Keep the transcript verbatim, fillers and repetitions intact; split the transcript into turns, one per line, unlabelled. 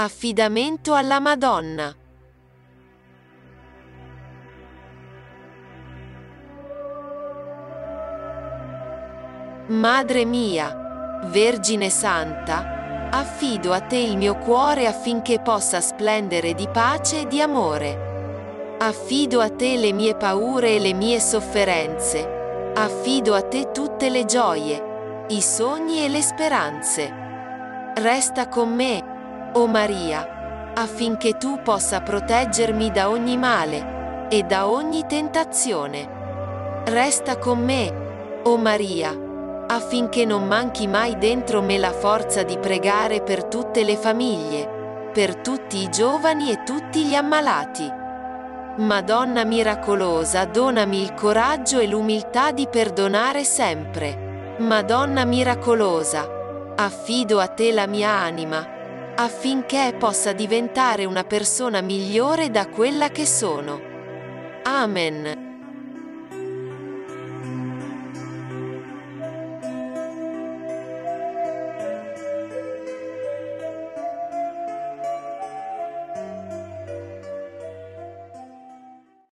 Affidamento alla Madonna. Madre mia, Vergine Santa, affido a te il mio cuore affinché possa splendere di pace e di amore. Affido a te le mie paure e le mie sofferenze. Affido a te tutte le gioie, i sogni e le speranze. Resta con me, o Maria, affinché tu possa proteggermi da ogni male e da ogni tentazione. Resta con me, o Maria, affinché non manchi mai dentro me la forza di pregare per tutte le famiglie, per tutti i giovani e tutti gli ammalati. Madonna miracolosa, donami il coraggio e l'umiltà di perdonare sempre. Madonna miracolosa, affido a te la mia anima, affinché possa diventare una persona migliore da quella che sono. Amen.